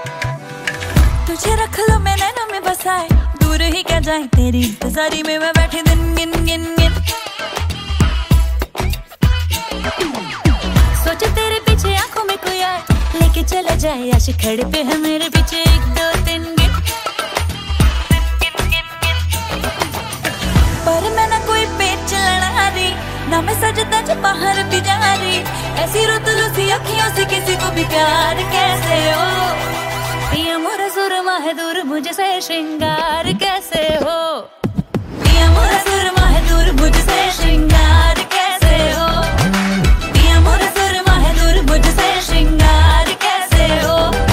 तुझे रख लो मैं नैनों में बसाए, दूर ही क्या जाए तेरी इंतजारी में मैं बैठी दिन गिन गिन गिन। सोचो तेरे पीछे आंखों में कोई आए, लेके चला जाए आशिक खड़े पे है मेरे पीछे 1 2 3 गिन। पर मैं ना कोई पेच लड़ा रही, ना मैं सजदा जो बाहर भी जा रही, ऐसी रुतलू सी अखियों से किसी को भी प्यार कैसे हो। पिया मोरा सुरमा है दूर मुझसे श्रृंगार कैसे हो, पिया मोरा सुरमा है दूर मुझसे श्रृंगार कैसे हो, पिया मोरा सुरमा है दूर मुझसे श्रृंगार कैसे हो।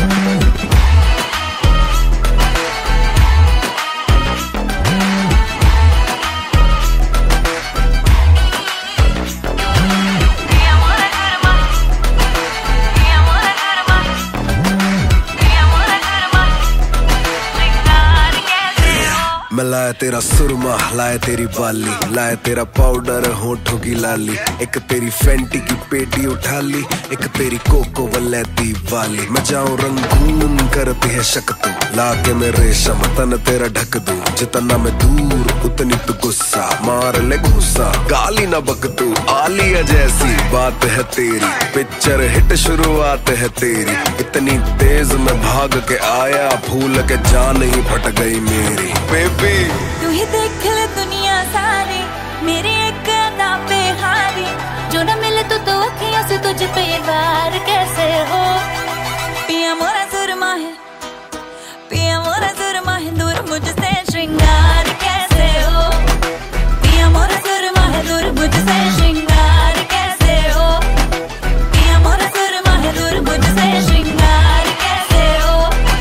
मैं लाया तेरा सुरमा, लाया तेरी बाली, लाया तेरा पाउडर होठों की लाली, एक तेरी फैंटी की पेटी उठा ली, एक तेरी कोको वलैती वाली। मैं जाऊं रंगून करती है शक तू, लाके मैं रेशम तन तेरा ढक दूं, जितना मैं दूर उतनी तू गुस्सा, मार ले घुसा गाली ना बक तू। आलिया जैसी बात है तेरी, पिक्चर हिट शुरुआत है तेरी, इतनी तेज मैं भाग के आया, भूल के जान ही फट गई मेरी। बेबी तू ही देख ले दुनिया सारी, मेरी एक अदा पे हारी, जो न मिले तो अखियों से तुझ पे वार कैसे हो। पिया मोरा सुरमा है, पिया मोरा सुरमा है दूर मुझसे श्रृंगार कैसे हो, पिया मोरा सुरमा है दूर मुझसे श्रृंगार कैसे हो, पिया मोरा सुरमा है दूर मुझसे श्रृंगार कैसे हो।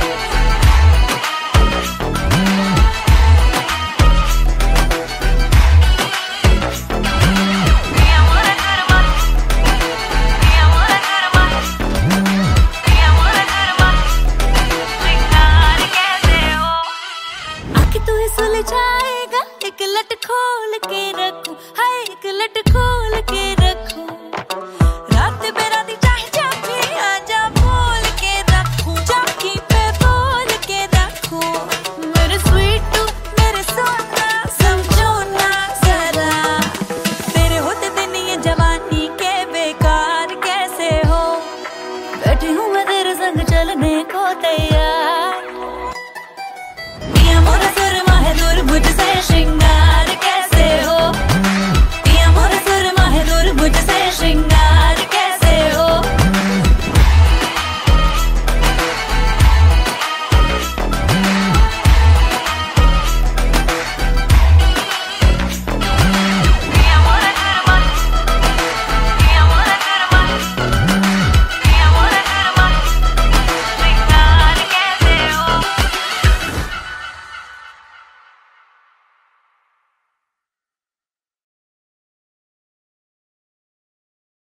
सुलझाएगा एक लट खोल के रखूं, हाय एक लट खोल के रखूं, रात बेराती चाहे चाबी आजा बोल के रखूं, चाबी पे बोल के रखूं। मेरे स्वीट टू मेरे सोना समझो ना जरा, तेरे होते दिन ये जवानी के बेकार कैसे हो। बैठी हूँ मैं तेरे संग चलने को तैयार।